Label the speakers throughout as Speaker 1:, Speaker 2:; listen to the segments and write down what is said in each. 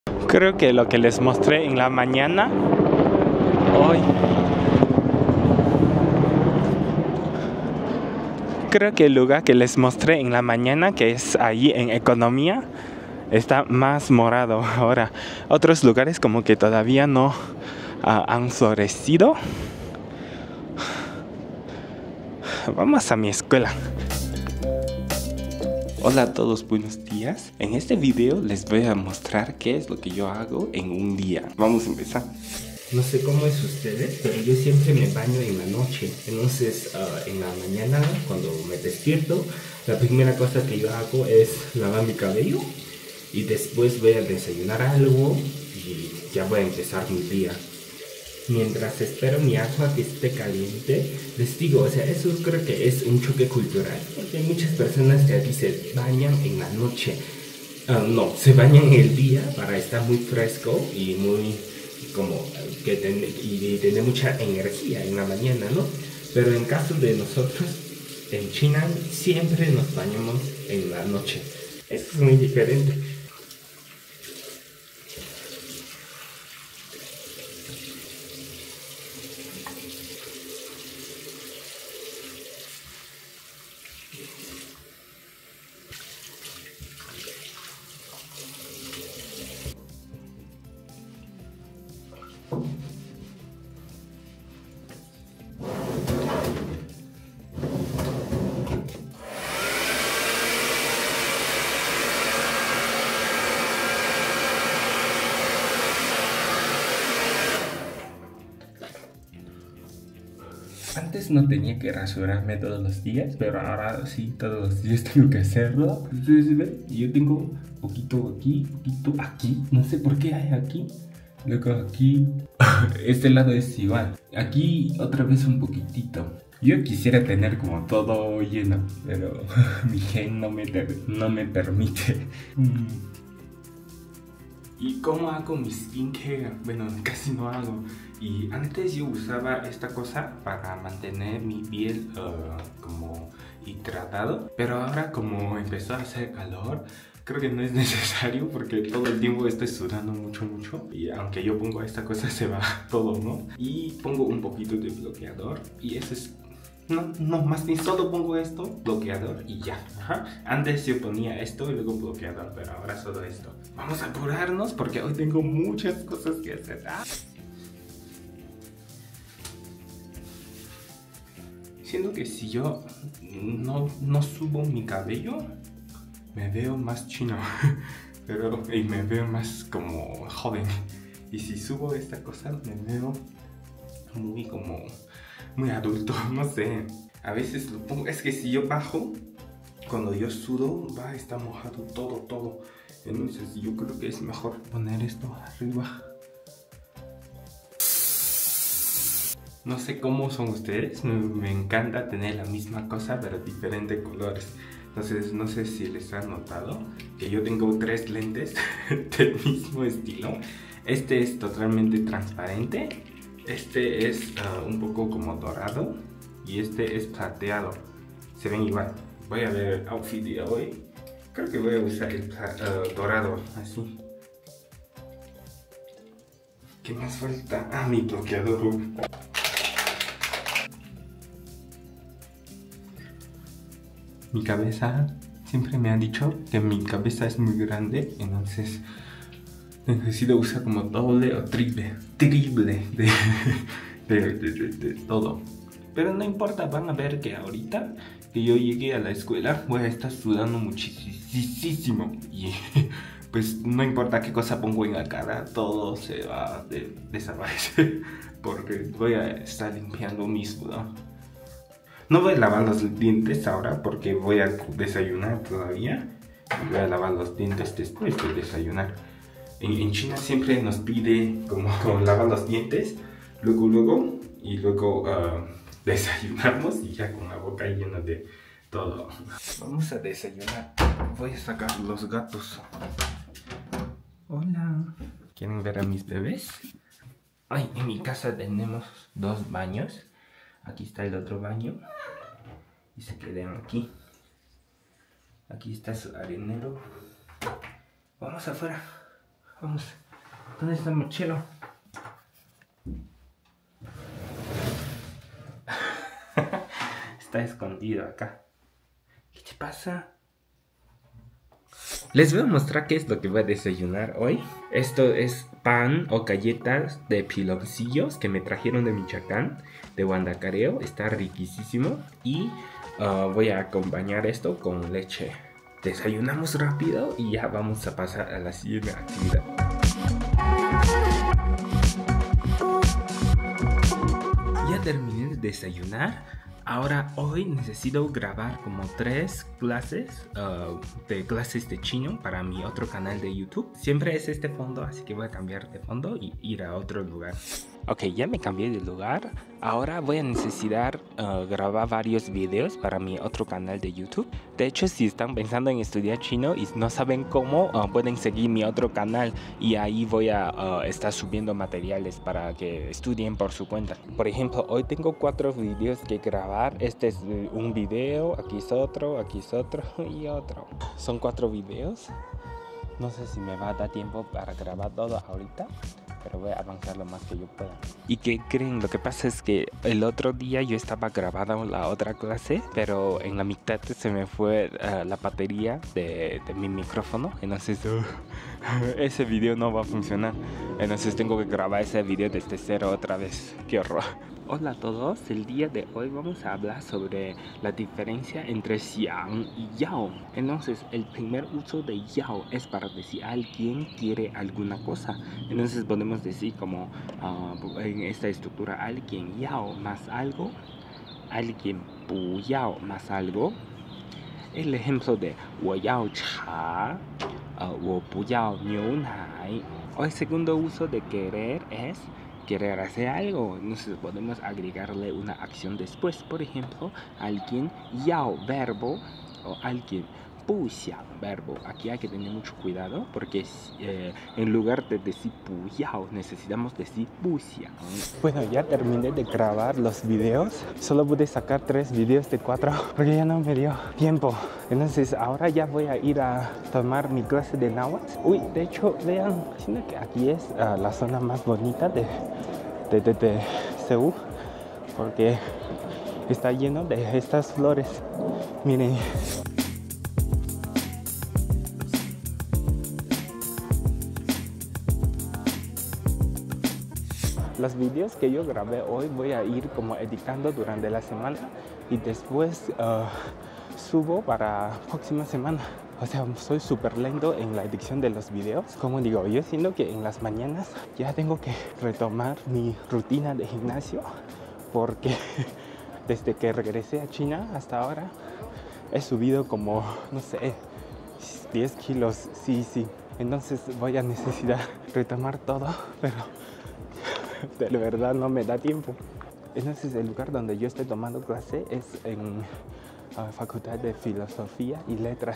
Speaker 1: Creo que lo que les mostré en la mañana hoy. Creo que el lugar que les mostré en la mañana, que es allí en Economía, está más morado ahora. Otros lugares como que todavía no han florecido. Vamos a mi escuela. Hola a todos, buenos días. En este video les voy a mostrar qué es lo que yo hago en un día. Vamos a empezar.
Speaker 2: No sé cómo es ustedes, pero yo siempre me baño en la noche. Entonces, en la mañana, cuando me despierto, la primera cosa que yo hago es lavar mi cabello y después voy a desayunar algo y ya voy a empezar mi día. Mientras espero mi agua que esté caliente, les digo, o sea, eso creo que es un choque cultural, porque hay muchas personas que aquí se bañan en la noche. No, se bañan en el día para estar muy fresco y muy como que tener mucha energía en la mañana, ¿no? Pero en caso de nosotros, en China, siempre nos bañamos en la noche. Eso es muy diferente. Antes no tenía que rasurarme todos los días, pero ahora sí, todos los días tengo que hacerlo. Ustedes ven, yo tengo poquito aquí, no sé por qué hay aquí. Luego aquí, este lado es igual. Aquí otra vez un poquitito. Yo quisiera tener como todo lleno, pero mi gen no me permite. ¿Y cómo hago mi skincare? Bueno, casi no hago. Y antes yo usaba esta cosa para mantener mi piel como hidratado. Pero ahora como empezó a hacer calor, creo que no es necesario porque todo el tiempo estoy sudando mucho. Y aunque yo pongo esta cosa se va todo, ¿no? Y pongo un poquito de bloqueador y eso es... No, más bien solo pongo esto, bloqueador y ya. Ajá. Antes yo ponía esto y luego bloqueador, pero ahora solo esto. Vamos a apurarnos porque hoy tengo muchas cosas que hacer. Siento que si yo no subo mi cabello, me veo más chino. Y me veo más como joven. Y si subo esta cosa, me veo muy adulto, no sé. A veces lo pongo, es que si yo bajo, cuando yo sudo, va a estar mojado todo. Entonces yo creo que es mejor poner esto arriba. No sé cómo son ustedes, me encanta tener la misma cosa pero diferentes colores. Entonces no sé si les han notado que yo tengo 3 lentes del mismo estilo. Este es totalmente transparente. Este es un poco como dorado y este es plateado. Se ven igual. Voy a ver el outfit de hoy. Creo que voy a usar el dorado, así. ¿Qué más falta? Mi bloqueador. Mi cabeza, siempre me han dicho que mi cabeza es muy grande, entonces necesito usar como doble o triple de todo. Pero no importa, van a ver que ahorita que yo llegué a la escuela voy a estar sudando muchísimo. Y pues no importa qué cosa pongo en la cara, todo se va a desaparecer. Porque voy a estar limpiando mi sudor. No voy a lavar los dientes ahora porque voy a desayunar todavía. Y voy a lavar los dientes después de desayunar. En China siempre nos pide como lavar los dientes, luego desayunamos y ya con la boca llena de todo. Vamos a desayunar. Voy a sacar los gatos. Hola. ¿Quieren ver a mis bebés? Ay, en mi casa tenemos 2 baños. Aquí está el otro baño. Y se quedan aquí. Aquí está su arenero. Vamos afuera. Vamos. ¿Dónde está el mochilo? Está escondido acá. ¿Qué te pasa? Les voy a mostrar qué es lo que voy a desayunar hoy. Esto es pan o galletas de piloncillos que me trajeron de Michoacán, de Guandacareo. Está riquísimo. Y voy a acompañar esto con leche. Desayunamos rápido y ya vamos a pasar a la siguiente actividad. Ya terminé de desayunar. Ahora hoy necesito grabar como 3 clases de chino para mi otro canal de YouTube. Siempre es este fondo, así que voy a cambiar de fondo y ir a otro lugar. Ok, ya me cambié de lugar. Ahora voy a necesitar grabar varios videos para mi otro canal de YouTube. De hecho, si están pensando en estudiar chino y no saben cómo, pueden seguir mi otro canal y ahí voy a estar subiendo materiales para que estudien por su cuenta. Por ejemplo, hoy tengo 4 videos que grabar. Este es un video, aquí es otro y otro. Son 4 videos. No sé si me va a dar tiempo para grabar todo ahorita, pero voy a avanzar lo más que yo pueda. ¿Y qué creen? Lo que pasa es que el otro día yo estaba grabando la otra clase, pero en la mitad se me fue la batería de mi micrófono. Entonces ese video no va a funcionar. Entonces tengo que grabar ese video desde cero otra vez. ¡Qué horror! Hola a todos, el día de hoy vamos a hablar sobre la diferencia entre xiang y yao. Entonces, el primer uso de yao es para decir alguien quiere alguna cosa. Entonces podemos decir como en esta estructura alguien yao más algo, alguien bu yao más algo. El ejemplo de 我要茶 我不要牛奶. O el segundo uso de querer es querer hacer algo. Entonces podemos agregarle una acción después. Por ejemplo, alguien yao verbo o alguien bu xiang verbo. Aquí hay que tener mucho cuidado porque en lugar de decir bu yao necesitamos decir bu xiang. Bueno, ya terminé de grabar los videos. Solo pude sacar 3 videos de 4 porque ya no me dio tiempo. Entonces ahora ya voy a ir a tomar mi clase de náhuatl. Uy, de hecho, vean, siento que aquí es la zona más bonita de Seúl porque está lleno de estas flores. Miren. Los videos que yo grabé hoy voy a ir como editando durante la semana y después subo para próxima semana. O sea, soy súper lento en la edición de los videos. Como digo, yo siento que en las mañanas ya tengo que retomar mi rutina de gimnasio porque desde que regresé a China hasta ahora he subido como, no sé, 10 kilos. Sí. Entonces voy a necesitar retomar todo, pero de verdad no me da tiempo. Entonces el lugar donde yo estoy tomando clase es en la Facultad de Filosofía y Letras.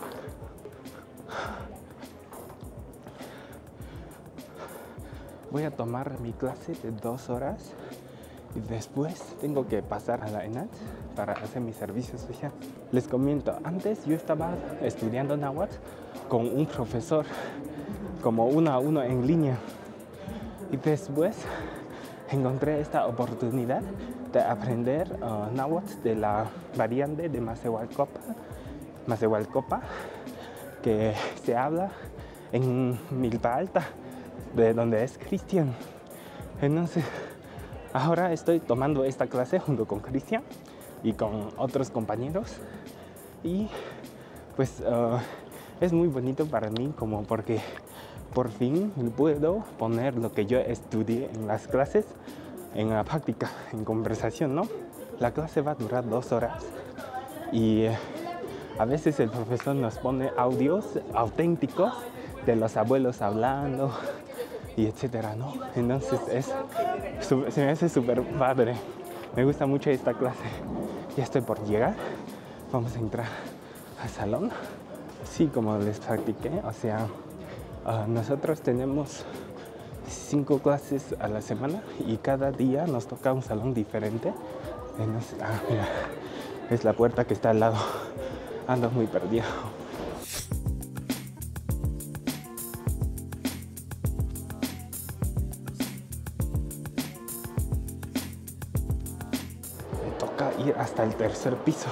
Speaker 2: Voy a tomar mi clase de 2 horas y después tengo que pasar a la ENAD para hacer mi servicio social. Les comento, antes yo estaba estudiando náhuatl con un profesor, como 1 a 1 en línea. Y después encontré esta oportunidad de aprender náhuatl de la variante de Masehualcopa, que se habla en Milpa Alta, de donde es Cristian. Entonces, ahora estoy tomando esta clase junto con Cristian y con otros compañeros. Y pues es muy bonito para mí como porque por fin puedo poner lo que yo estudié en las clases en la práctica, en conversación, ¿no? La clase va a durar 2 horas y a veces el profesor nos pone audios auténticos de los abuelos hablando y etcétera, ¿no? Entonces se me hace súper padre. Me gusta mucho esta clase. Ya estoy por llegar. Vamos a entrar al salón. Sí, como les practiqué, o sea, nosotros tenemos 5 clases a la semana y cada día nos toca un salón diferente. Entonces, mira, es la puerta que está al lado. Ando muy perdido.
Speaker 1: ir hasta el tercer piso.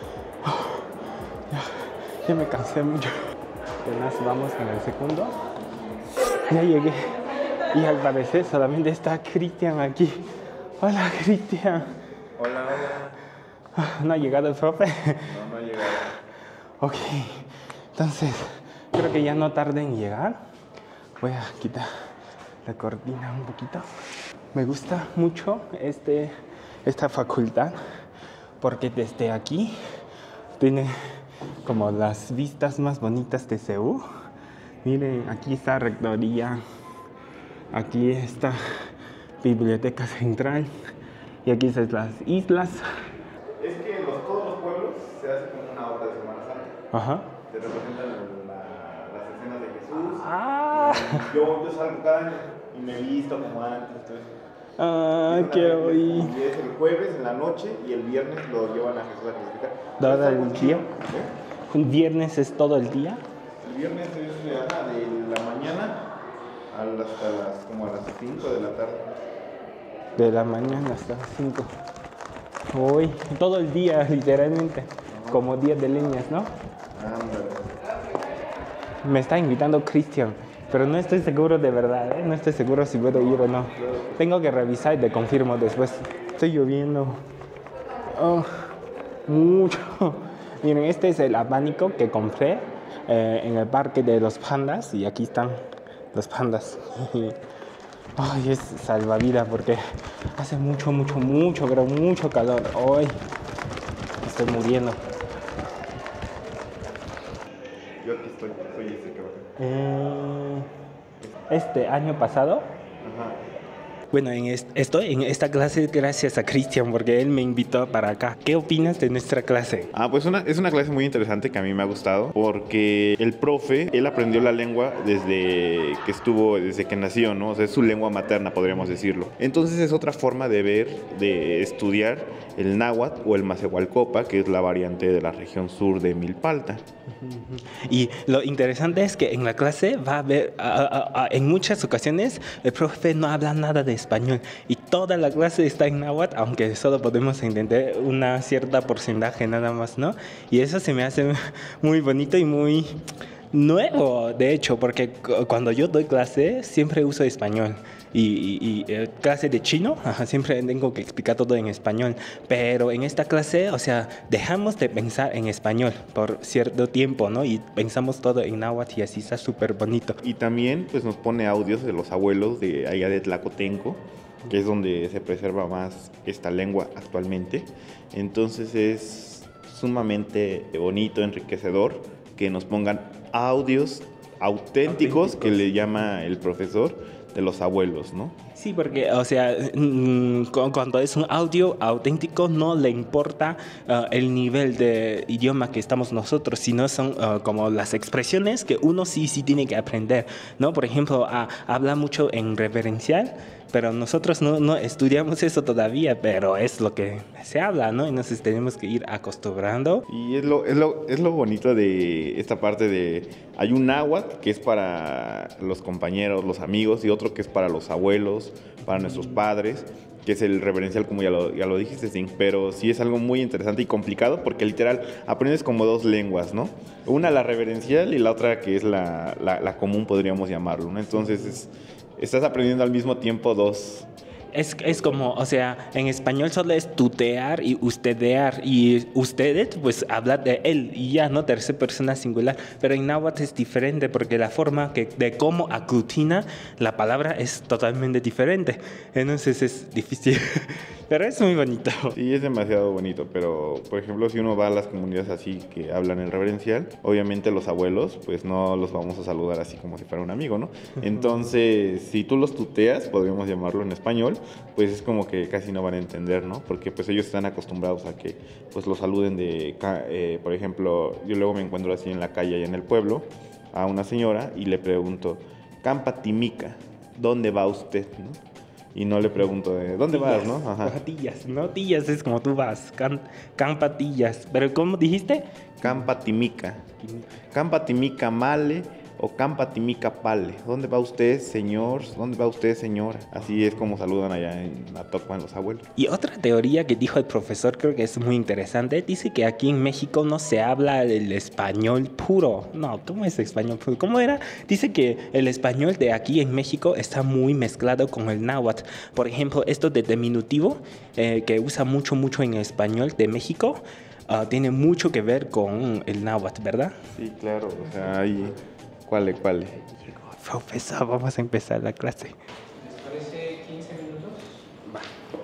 Speaker 1: Ya me cansé mucho. Apenas vamos en el segundo. Ya llegué. Y al parecer solamente está Cristian aquí. Hola, Cristian.
Speaker 3: Hola, hola.
Speaker 1: ¿No ha llegado el profe?
Speaker 3: No ha llegado.
Speaker 1: Ok. Entonces, creo que ya no tarde en llegar. Voy a quitar la cortina un poquito. Me gusta mucho esta facultad porque desde aquí tiene como las vistas más bonitas de Seúl. Miren, aquí está rectoría, aquí está biblioteca central y aquí están las islas.
Speaker 3: Es que todos los pueblos se hace como una obra de Semana Santa.
Speaker 1: Ajá.
Speaker 3: Se representan las escenas de Jesús.
Speaker 1: Ah,
Speaker 3: Yo salgo cada año y me visto como antes.
Speaker 1: quiero ir.
Speaker 3: Y es el jueves en la noche y el viernes lo llevan a Jesús a crucificar.
Speaker 1: ¿Todo el día?
Speaker 3: ¿Eh?
Speaker 1: ¿Un viernes es todo el día?
Speaker 3: El viernes es de la mañana como a las 5 de la tarde.
Speaker 1: De la mañana hasta las 5. Uy, todo el día, literalmente. Como 10 de leñas, ¿no?
Speaker 3: Ándale.
Speaker 1: Me está invitando Cristian, pero no estoy seguro de verdad, ¿eh? No estoy seguro si puedo ir o no. Tengo que revisar y te confirmo después. Estoy lloviendo. Oh, mucho. Miren, este es el abanico que compré en el parque de los pandas. Y aquí están los pandas. Ay, es salvavidas porque hace mucho, pero mucho calor. Hoy estoy muriendo.
Speaker 3: Yo aquí estoy, soy ese que va.
Speaker 1: Este año pasado.
Speaker 3: Ajá.
Speaker 1: Bueno, estoy en esta clase gracias a Cristian porque él me invitó para acá. ¿Qué opinas de nuestra clase?
Speaker 3: Pues es una clase muy interesante que a mí me ha gustado porque el profe, él aprendió la lengua desde que nació, ¿no? O sea, es su lengua materna, podríamos decirlo. Entonces es otra forma de estudiar el náhuatl o el macehualcopa, que es la variante de la región sur de Milpalta.
Speaker 1: Y lo interesante es que en la clase va a haber, en muchas ocasiones, el profe no habla nada de español y toda la clase está en náhuatl, aunque solo podemos entender una cierta porcentaje nada más, ¿no? Y eso se me hace muy bonito y muy nuevo, de hecho, porque cuando yo doy clase siempre uso español. Y clase de chino, siempre tengo que explicar todo en español. Pero en esta clase, o sea, dejamos de pensar en español por cierto tiempo, ¿no? Y pensamos todo en náhuatl y así está súper bonito.
Speaker 3: Y también pues nos pone audios de los abuelos de allá de Tlacotenco, que es donde se preserva más esta lengua actualmente. Entonces es sumamente bonito, enriquecedor que nos pongan audios auténticos que le llama el profesor de los abuelos, ¿no?
Speaker 1: Sí, porque, o sea, cuando es un audio auténtico no le importa el nivel de idioma que estamos nosotros, sino son como las expresiones que uno sí tiene que aprender, ¿no? Por ejemplo, habla mucho en reverencial, pero nosotros no estudiamos eso todavía, pero es lo que se habla, ¿no? Entonces tenemos que ir acostumbrando.
Speaker 3: Y es lo bonito de esta parte de... Hay un náhuatl que es para los compañeros, los amigos, y otro que es para los abuelos, para nuestros padres, que es el reverencial, como ya lo dijiste, Sting. Pero sí es algo muy interesante y complicado porque literal aprendes como dos lenguas, ¿no? Una la reverencial y la otra que es la común, podríamos llamarlo, ¿no? Entonces estás aprendiendo al mismo tiempo dos.
Speaker 1: Es como, o sea, en español solo es tutear y ustedear, y ustedes pues hablar de él y ya, ¿no? Tercera persona singular, pero en náhuatl es diferente porque la forma de cómo aglutina la palabra es totalmente diferente, entonces es difícil, pero es muy bonito.
Speaker 3: Sí, es demasiado bonito, pero por ejemplo si uno va a las comunidades así que hablan el reverencial, obviamente los abuelos pues no los vamos a saludar así como si fuera un amigo, ¿no? Entonces si tú los tuteas, podríamos llamarlo en español, pues es como que casi no van a entender, ¿no? Porque pues ellos están acostumbrados a que pues los saluden por ejemplo, yo luego me encuentro así en la calle allá en el pueblo a una señora y le pregunto, Campa Timica, ¿dónde va usted? ¿No? Y no le pregunto de ¿dónde vas, no? Ajá.
Speaker 1: Tillas, no tillas es como tú vas, Campatillas, pero ¿cómo dijiste?
Speaker 3: Campa Timica. Campa Timica Male, Ocampa Timica Pale. ¿Dónde va usted, señor? ¿Dónde va usted, señora? Así es como saludan allá en Atocpan los abuelos.
Speaker 1: Y otra teoría que dijo el profesor, creo que es muy interesante, dice que aquí en México no se habla el español puro. No, ¿cómo es español puro? ¿Cómo era? Dice que el español de aquí en México está muy mezclado con el náhuatl. Por ejemplo, esto de diminutivo, que usa mucho en el español de México, tiene mucho que ver con el náhuatl, ¿verdad?
Speaker 3: Sí, claro, o sea, ahí... ¿Cuál?
Speaker 1: Profesor, vamos a empezar la clase.
Speaker 2: ¿Les parece 15 minutos?
Speaker 1: Va.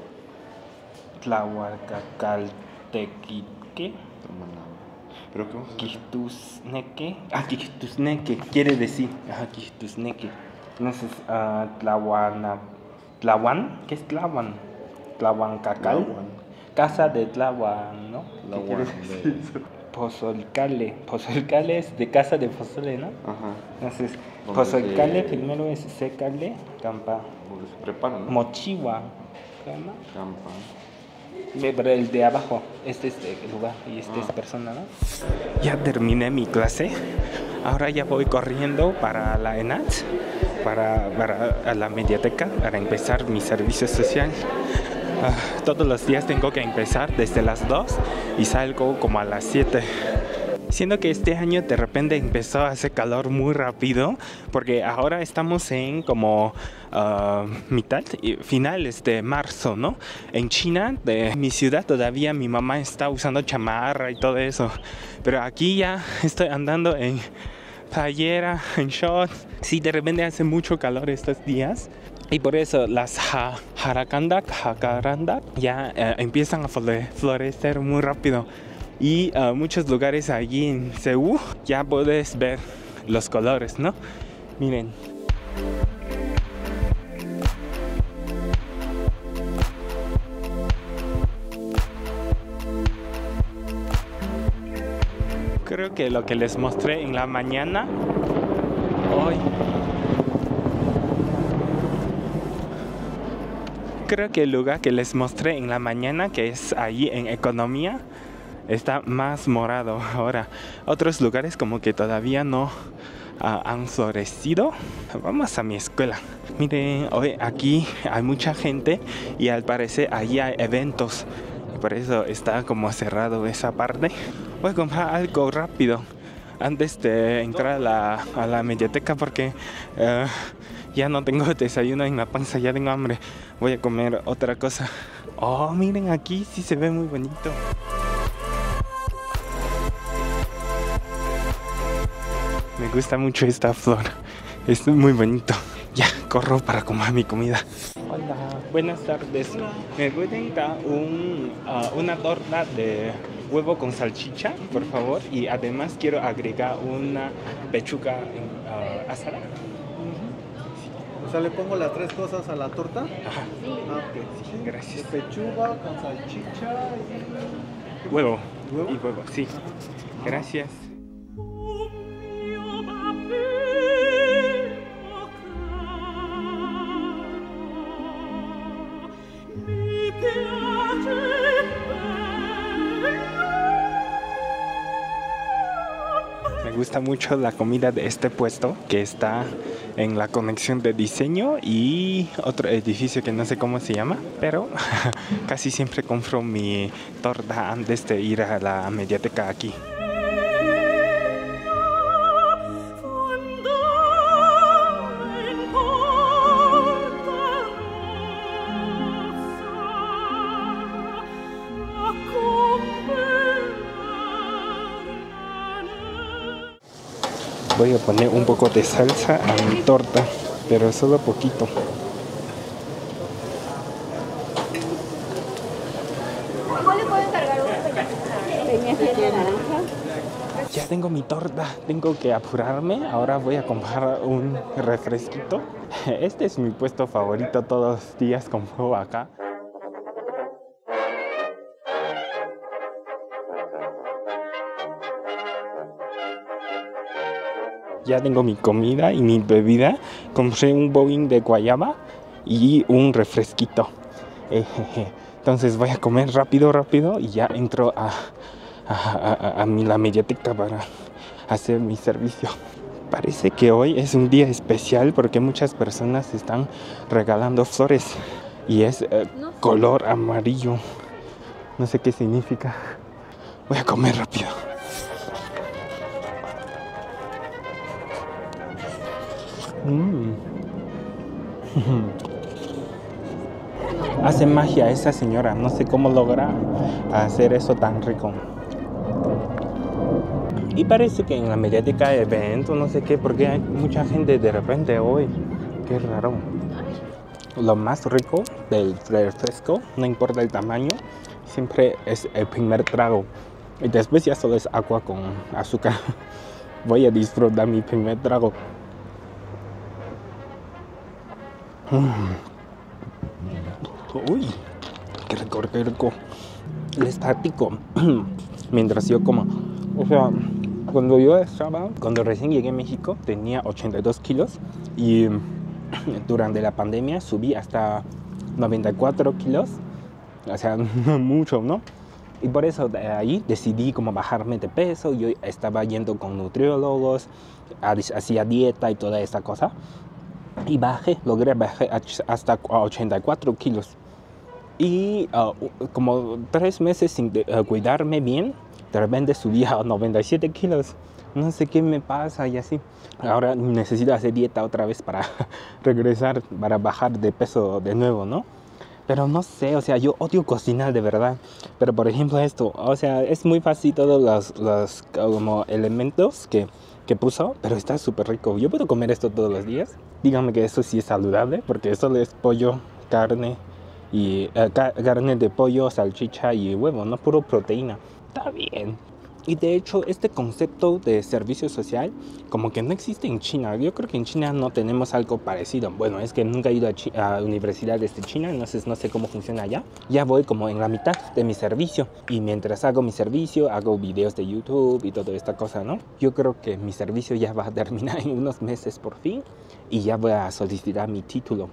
Speaker 1: Tlahuacacaltequique.
Speaker 3: ¿Pero qué vamos a hacer?
Speaker 1: Quistusneque. Quistusneque quiere decir. Quistusneque. Entonces, Tlahuan. ¿Qué es Tlahuan? Tlahuancacal. Casa de Tlahuan, ¿no? ¿Qué quiere decir eso? Pozolcale. Pozolcale es de casa de pozole, ¿no?
Speaker 3: Ajá.
Speaker 1: Entonces, pozolcale primero es secale, campa.
Speaker 3: Donde se preparan, ¿no?
Speaker 1: Mochiwa. ¿Cama?
Speaker 3: Campa.
Speaker 1: Pero el de abajo, este es el lugar y este es persona, ¿no? Ya terminé mi clase. Ahora ya voy corriendo para la ENAT, para la mediateca, para empezar mi servicio social. Todos los días tengo que empezar desde las 2 y salgo como a las 7. Siendo que este año de repente empezó a hacer calor muy rápido, porque ahora estamos en como finales de marzo, ¿no? En China, de mi ciudad, todavía mi mamá está usando chamarra y todo eso. Pero aquí ya estoy andando en playera, en shorts. Sí, de repente hace mucho calor estos días. Y por eso las jacarandak ya empiezan a florecer muy rápido. Y muchos lugares allí en Seúl ya puedes ver los colores, ¿no? Miren. Creo que lo que les mostré en la mañana hoy. Creo que el lugar que les mostré en la mañana, que es allí en Economía, está más morado ahora. Otros lugares como que todavía no han florecido. Vamos a mi escuela. Miren, hoy aquí hay mucha gente y al parecer allí hay eventos. Por eso está como cerrado esa parte. Voy a comprar algo rápido antes de entrar a la mediateca porque ya no tengo desayuno en la panza, ya tengo hambre. Voy a comer otra cosa. Oh, miren aquí, sí se ve muy bonito. Me gusta mucho esta flor. Es muy bonito. Ya, corro para comer mi comida. Hola, buenas tardes. ¿Me pueden dar una torta de huevo con salchicha, por favor? Y además quiero agregar una pechuga asada.
Speaker 4: O sea, le pongo las tres cosas a la torta.
Speaker 1: Ajá.
Speaker 4: Ok.
Speaker 1: Sí, gracias.
Speaker 4: Pechuga con salchicha y...
Speaker 1: Huevo.
Speaker 4: ¿Huevo?
Speaker 1: Y huevo, sí. Gracias. Me gusta mucho la comida de este puesto que está en la conexión de diseño y otro edificio que no sé cómo se llama, pero casi siempre compro mi torta antes de ir a la mediateca aquí. Voy a poner un poco de salsa a mi torta, pero solo poquito.
Speaker 5: ¿Cómo le puedo encargar una peña de naranja?
Speaker 1: Ya tengo mi torta, tengo que apurarme. Ahora voy a comprar un refresquito. Este es mi puesto favorito, todos los días compro acá. Ya tengo mi comida y mi bebida. Compré un boing de guayaba y un refresquito. Entonces voy a comer rápido y ya entro a la mediateca para hacer mi servicio. Parece que hoy es un día especial porque muchas personas están regalando flores y es color amarillo. No sé qué significa. Voy a comer rápido. Hace magia esa señora. No sé cómo logra hacer eso tan rico. Y parece que en la mediática de evento, no sé qué, porque hay mucha gente de repente hoy. Qué raro. Lo más rico del refresco, no importa el tamaño, siempre es el primer trago. Y después ya solo es agua con azúcar. Voy a disfrutar mi primer trago. Uy, qué rico, qué rico. Les platico mientras yo como. O sea, cuando recién llegué a México tenía 82 kilos y durante la pandemia subí hasta 94 kilos. O sea, mucho, ¿no? Y por eso de ahí decidí como bajarme de peso. Yo estaba yendo con nutriólogos, hacía dieta y toda esa cosa. Y logré bajar hasta 84 kilos. Y como 3 meses sin cuidarme bien, de repente subí a 97 kilos. No sé qué me pasa y así. Ahora necesito hacer dieta otra vez para regresar, para bajar de peso de nuevo, ¿no? Pero no sé, o sea, yo odio cocinar de verdad. Pero por ejemplo esto, o sea, es muy fácil todos los como elementos que puso, pero está súper rico. Yo puedo comer esto todos los días. Díganme que eso sí es saludable, porque eso es pollo, carne y carne de pollo, salchicha y huevo, no puro proteína. Está bien. Y de hecho este concepto de servicio social como que no existe en China. Yo creo que en China no tenemos algo parecido. Bueno, es que nunca he ido a universidades de China, entonces no sé cómo funciona allá. Ya voy como en la mitad de mi servicio y mientras hago mi servicio hago videos de YouTube y toda esta cosa, ¿no? Yo creo que mi servicio ya va a terminar en unos meses por fin y ya voy a solicitar mi título.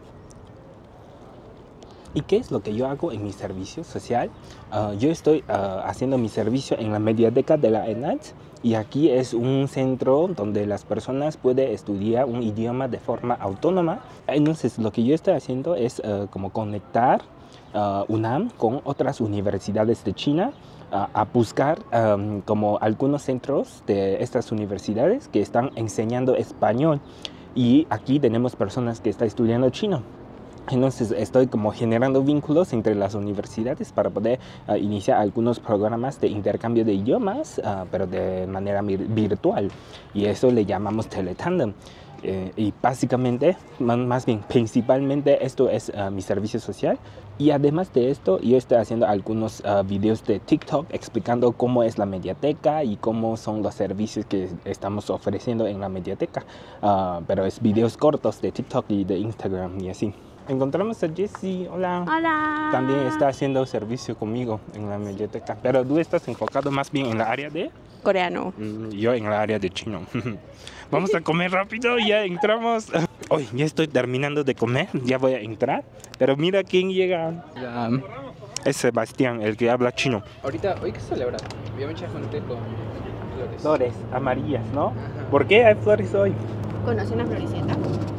Speaker 1: ¿Y qué es lo que yo hago en mi servicio social? Yo estoy haciendo mi servicio en la mediateca de la ENAD y aquí es un centro donde las personas pueden estudiar un idioma de forma autónoma. Entonces lo que yo estoy haciendo es como conectar UNAM con otras universidades de China a buscar como algunos centros de estas universidades que están enseñando español y aquí tenemos personas que están estudiando chino. Entonces estoy como generando vínculos entre las universidades para poder iniciar algunos programas de intercambio de idiomas, pero de manera virtual. Y eso le llamamos teletandem. Y básicamente, más bien principalmente, esto es mi servicio social. Y además de esto, yo estoy haciendo algunos videos de TikTok explicando cómo es la mediateca y cómo son los servicios que estamos ofreciendo en la mediateca. Pero es videos cortos de TikTok y de Instagram y así. Encontramos a Jessie. Hola.
Speaker 5: Hola.
Speaker 1: También está haciendo servicio conmigo en la mediateca. Pero tú estás enfocado más bien en la área de
Speaker 5: Coreano.
Speaker 1: Yo en la área de chino. Vamos a comer rápido, ya entramos. Hoy ya estoy terminando de comer, ya voy a entrar. Pero mira quién llega. Es Sebastián, el que habla chino.
Speaker 6: Ahorita, ¿hoy qué celebra? Había mucha gente con flores.
Speaker 1: Flores amarillas, ¿no?
Speaker 6: Ajá.
Speaker 1: ¿Por qué hay flores hoy?
Speaker 5: ¿Conoce una floricienta?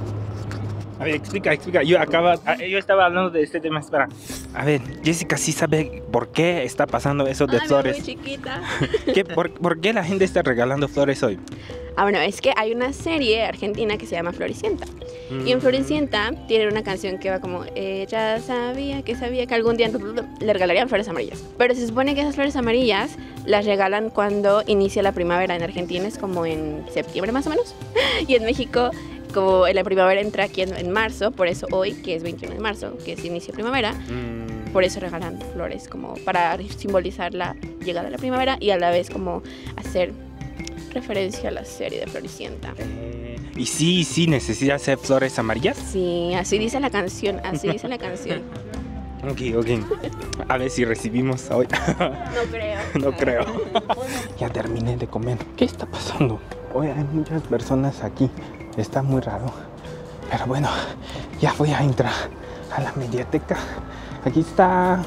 Speaker 1: A ver, explica. Yo estaba hablando de este tema, espera. A ver, Jessica sí sabe por qué está pasando eso de flores.
Speaker 5: Muy chiquita.
Speaker 1: ¿Por qué la gente está regalando flores hoy?
Speaker 5: Bueno, es que hay una serie argentina que se llama Floricienta. Y en Floricienta tienen una canción que va como ella sabía que algún día le regalarían flores amarillas. Pero se supone que esas flores amarillas las regalan cuando inicia la primavera. En Argentina es como en septiembre más o menos. Y en México, como la primavera entra aquí en marzo, por eso hoy, que es 21 de marzo, que es inicio de primavera, por eso regalan flores como para simbolizar la llegada de la primavera y a la vez como hacer referencia a la serie de Floricienta.
Speaker 1: Y sí, necesita hacer flores amarillas.
Speaker 5: Sí, así dice la canción,
Speaker 1: Ok. A ver si recibimos hoy. No creo. Ya terminé de comer. ¿Qué está pasando? Hoy hay muchas personas aquí. Está muy raro. Pero bueno, ya voy a entrar a la mediateca. Aquí está.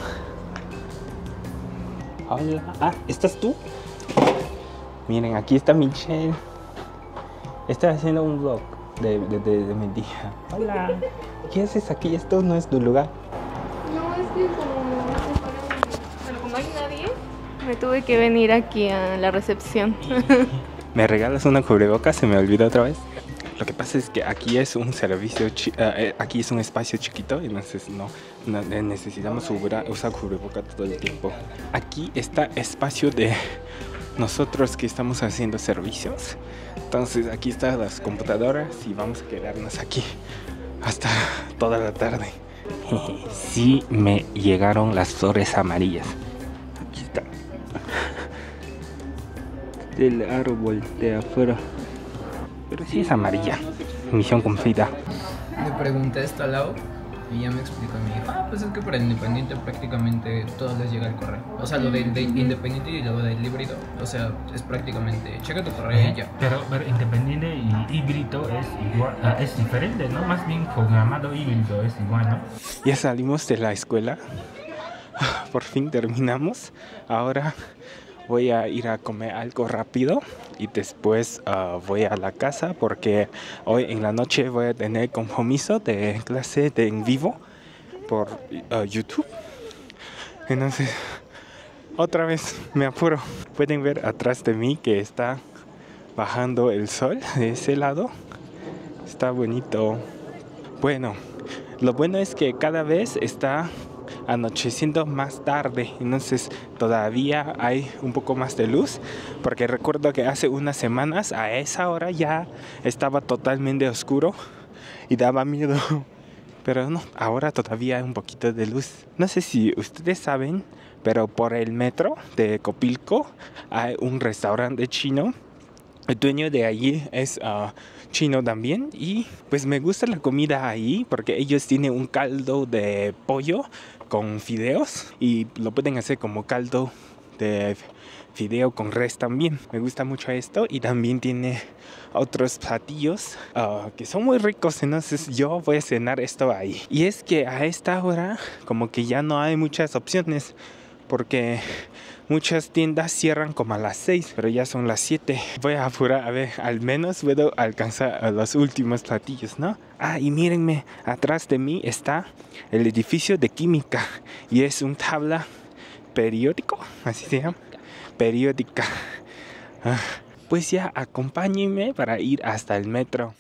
Speaker 1: Hola. ¿Estás tú? Miren, aquí está Michelle. Estoy haciendo un vlog de mi día. Hola, ¿qué haces aquí? Esto no es tu lugar.
Speaker 5: No, es que como no hay nadie, me tuve que venir aquí a la recepción.
Speaker 1: ¿Me regalas una cubrebocas? Se me olvidó otra vez. Lo que pasa es que aquí es un servicio, aquí es un espacio chiquito, entonces no necesitamos usar cubrebocas todo el tiempo. Aquí está espacio de nosotros que estamos haciendo servicios. Entonces aquí están las computadoras y vamos a quedarnos aquí hasta toda la tarde. Sí me llegaron las flores amarillas. Aquí está. Del árbol de afuera. Pero sí es amarilla. Misión cumplida.
Speaker 6: Le pregunté esto al Lau y ya me explicó. Me dijo, pues es que para el Independiente prácticamente todo les llega el correo. O sea, lo del Independiente y lo del híbrido, o sea, es prácticamente checa tu correo y ya.
Speaker 2: Pero independiente y híbrido es igual, es diferente, ¿no? Más bien programado híbrido es igual, ¿no?
Speaker 1: Ya salimos de la escuela. Por fin terminamos. Ahora voy a ir a comer algo rápido y después voy a la casa porque hoy en la noche voy a tener compromiso de clase de en vivo por YouTube. Entonces, otra vez me apuro. Pueden ver atrás de mí que está bajando el sol de ese lado. Está bonito. Bueno, lo bueno es que cada vez está anocheciendo más tarde, entonces todavía hay un poco más de luz, porque recuerdo que hace unas semanas a esa hora ya estaba totalmente oscuro y daba miedo, pero no, ahora todavía hay un poquito de luz. No sé si ustedes saben, pero por el metro de Copilco hay un restaurante chino. El dueño de allí es chino también y pues me gusta la comida ahí porque ellos tienen un caldo de pollo con fideos y lo pueden hacer como caldo de fideo con res también. Me gusta mucho esto y también tiene otros platillos que son muy ricos, entonces yo voy a cenar esto ahí. Y es que a esta hora como que ya no hay muchas opciones porque muchas tiendas cierran como a las 6, pero ya son las 7. Voy a apurar, a ver, al menos puedo alcanzar a los últimos platillos, ¿no? Y mírenme, atrás de mí está el edificio de química y es un tabla periódico, así se llama, periódica. Pues ya, acompáñenme para ir hasta el metro.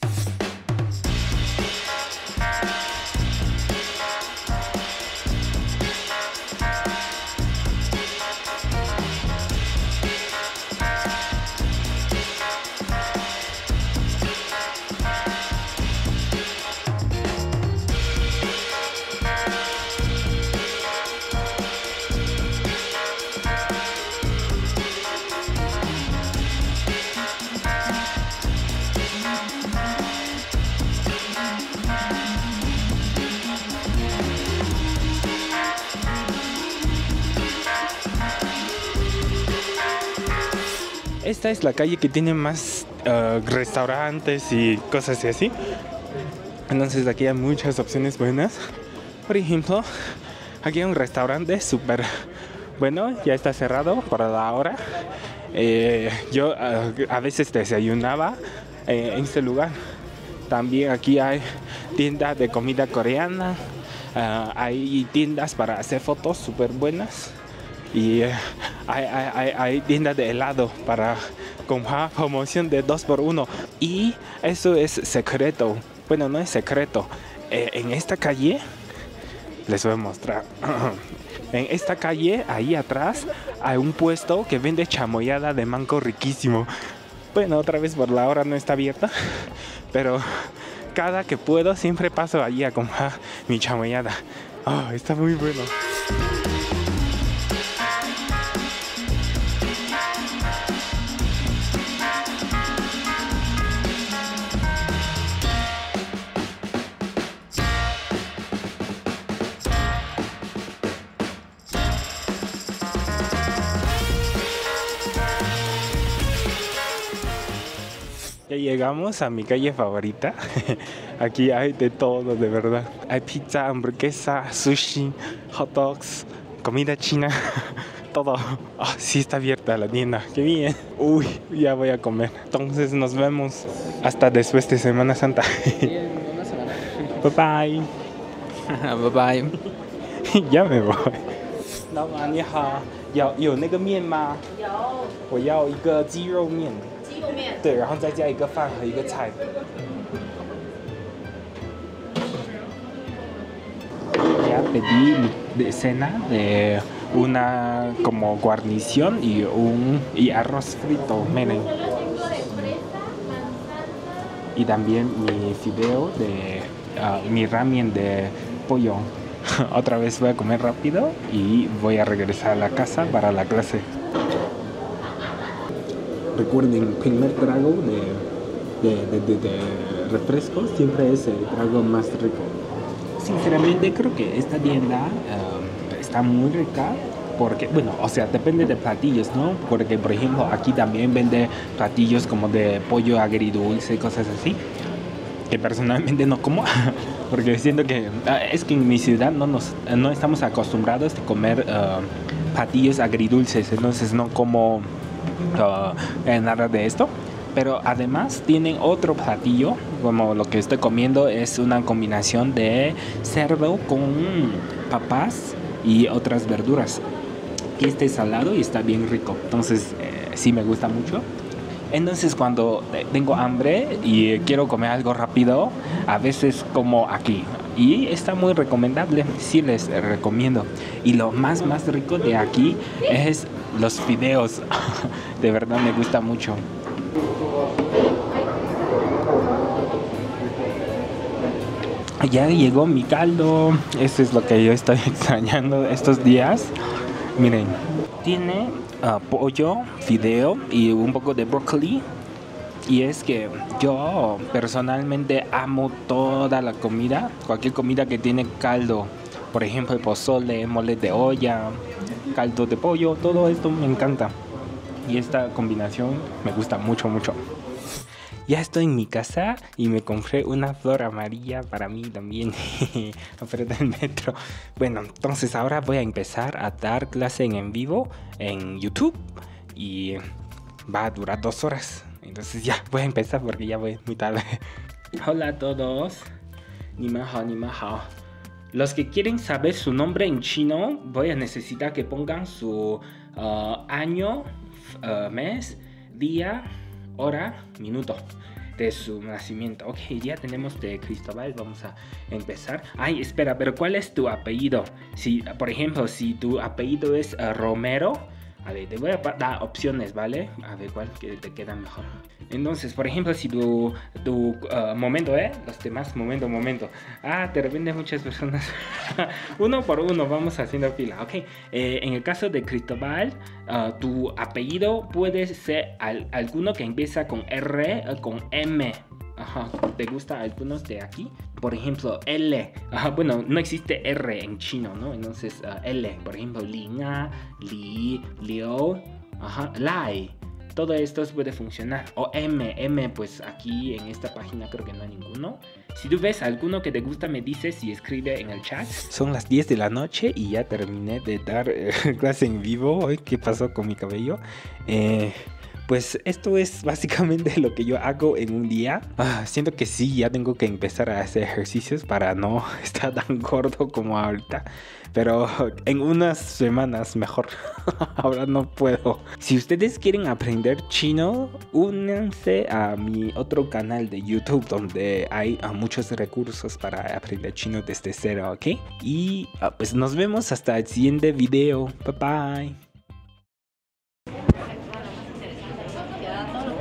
Speaker 1: Esta es la calle que tiene más restaurantes y cosas así. Entonces aquí hay muchas opciones buenas. Por ejemplo, aquí hay un restaurante súper bueno, ya está cerrado por la hora. Yo a veces desayunaba en este lugar. También aquí hay tiendas de comida coreana. Hay tiendas para hacer fotos súper buenas. Y hay tiendas de helado para comprar promoción de 2x1. Y eso es secreto. Bueno, no es secreto. En esta calle, les voy a mostrar. En esta calle, ahí atrás, hay un puesto que vende chamoyada de mango riquísimo. Bueno, otra vez por la hora no está abierta. Pero cada que puedo siempre paso allí a comprar mi chamoyada. Está muy bueno. Ya llegamos a mi calle favorita. Aquí hay de todo, de verdad. Hay pizza, hamburguesa, sushi, hot dogs, comida china. todo. Ah, sí está abierta la tienda. Qué bien. Uy, ya voy a comer. Entonces nos vemos hasta después de Semana Santa.
Speaker 6: Una semana.
Speaker 1: Bye bye.
Speaker 6: Bye bye.
Speaker 1: ya me voy。老板你好，有那个面吗？
Speaker 5: 有
Speaker 1: 我要一个鸡肉面。
Speaker 5: 鸡肉面。
Speaker 1: 对，然后再加一个饭和一个菜。Ya pedí de cena de una como guarnición y arroz frito, miren. Y también mi fideo de mi ramen de pollo. Otra vez voy a comer rápido y voy a regresar a la casa para la clase. Recuerden, primer trago de refrescos siempre es el trago más rico. Sinceramente creo que esta tienda está muy rica porque, bueno, o sea, depende de platillos, ¿no? Porque, por ejemplo, aquí también vende platillos como de pollo agridulce, cosas así, que personalmente no como, porque siento que es que en mi ciudad no estamos acostumbrados a comer platillos agridulces, entonces no como nada de esto. Pero además tienen otro platillo, como lo que estoy comiendo es una combinación de cerdo con papas y otras verduras. Y este es salado y está bien rico, entonces sí me gusta mucho. Entonces cuando tengo hambre y quiero comer algo rápido, a veces como aquí. Y está muy recomendable, sí les recomiendo. Y lo más rico de aquí es los fideos. De verdad me gusta mucho. Ya llegó mi caldo. Eso es lo que yo estoy extrañando estos días. Miren, tiene pollo, fideo y un poco de brócoli. Y es que yo personalmente amo toda la comida, cualquier comida que tiene caldo. Por ejemplo, el pozole, mole de olla, caldo de pollo, todo esto me encanta. Y esta combinación me gusta mucho. Ya estoy en mi casa y me compré una flor amarilla para mí también afuera del metro. Bueno, entonces ahora voy a empezar a dar clase en vivo en YouTube y va a durar 2 horas. Entonces ya voy a empezar porque ya voy muy tarde. Hola a todos. Ni ma hao. Los que quieren saber su nombre en chino, voy a necesitar que pongan su año, mes, día, hora, minuto de su nacimiento. Ok, ya tenemos de Cristóbal, vamos a empezar. Ay, espera, pero ¿cuál es tu apellido? Si, por ejemplo, si tu apellido es Romero, a ver, te voy a dar opciones, ¿vale? A ver cuál que te queda mejor. Entonces, por ejemplo, si tu momento, los demás, momento. Ah, de repente muchas personas. Uno por uno, vamos haciendo fila, ok. En el caso de Cristóbal, tu apellido puede ser alguno que empieza con R o con M. Ajá, ¿te gusta algunos de aquí? Por ejemplo, L. Ajá, bueno, no existe R en chino, ¿no? Entonces, L. Por ejemplo, Lina, Li, Liu, ajá, Lai. Todo esto puede funcionar. O M, pues aquí en esta página creo que no hay ninguno. Si tú ves alguno que te gusta, me dices y escribe en el chat. Son las 10 de la noche y ya terminé de dar clase en vivo. Hoy, ¿qué pasó con mi cabello? Pues esto es básicamente lo que yo hago en un día. Siento que sí, ya tengo que empezar a hacer ejercicios para no estar tan gordo como ahorita. Pero en unas semanas mejor. Ahora no puedo. Si ustedes quieren aprender chino, únanse a mi otro canal de YouTube donde hay muchos recursos para aprender chino desde cero, ¿ok? Y pues nos vemos hasta el siguiente video. Bye bye.